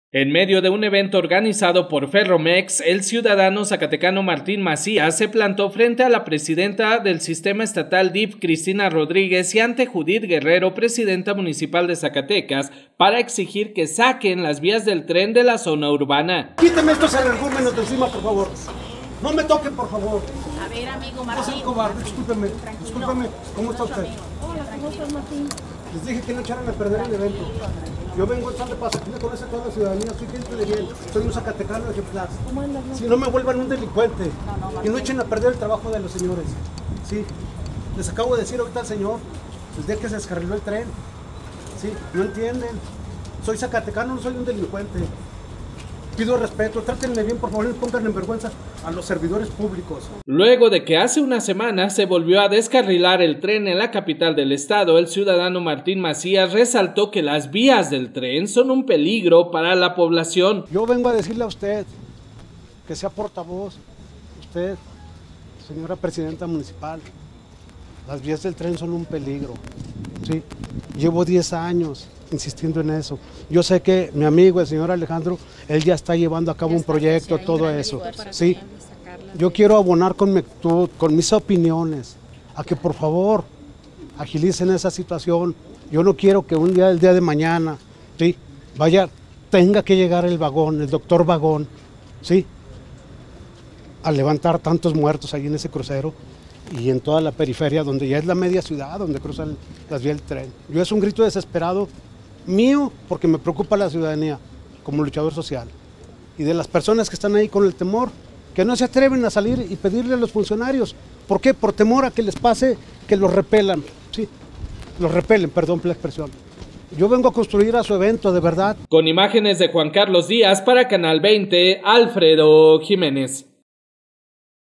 En medio de un evento organizado por Ferromex, el ciudadano zacatecano Martín Macías se plantó frente a la presidenta del sistema estatal DIF, Cristina Rodríguez, y ante Judith Guerrero, presidenta municipal de Zacatecas, para exigir que saquen las vías del tren de la zona urbana. Quíteme estos energúmenos de encima, por favor. No me toquen, por favor. A ver, amigo No Martín. soy cobarde, discúlpeme. Discúlpeme. ¿Cómo está usted? Hola, ¿cómo estás, Martín? Les dije que no echaran a perder el evento. Yo vengo en San de Paso, aquí me conoce toda la ciudadanía, soy gente de bien, soy un zacatecano ejemplar. ¿Cómo andas? Si no me vuelvan un delincuente, y no echen a perder el trabajo de los señores. Sí, les acabo de decir ahorita al señor, desde que se descarriló el tren. Sí, no entienden. Soy zacatecano, no soy un delincuente. Pido respeto, trátenme bien, por favor, no pongan en vergüenza a los servidores públicos. Luego de que hace una semana se volvió a descarrilar el tren en la capital del estado, el ciudadano Martín Macías resaltó que las vías del tren son un peligro para la población. Yo vengo a decirle a usted que sea portavoz, usted, señora presidenta municipal, las vías del tren son un peligro. Sí, llevo 10 años insistiendo en eso. Yo sé que mi amigo, el señor Alejandro, él ya está llevando a cabo un proyecto, todo eso. Sí, yo quiero abonar con mis opiniones, a que por favor agilicen esa situación. Yo no quiero que el día de mañana, sí, tenga que llegar el vagón, el doctor Vagón, sí, a levantar tantos muertos ahí en ese crucero y en toda la periferia, donde ya es la media ciudad, donde cruzan las vías del tren. Yo es un grito desesperado mío, porque me preocupa la ciudadanía, como luchador social, y de las personas que están ahí con el temor, que no se atreven a salir y pedirle a los funcionarios. ¿Por qué? Por temor a que les pase, que los repelan, sí, los repelen, perdón por la expresión. Yo vengo a construir a su evento, de verdad. Con imágenes de Juan Carlos Díaz para Canal 20, Alfredo Jiménez.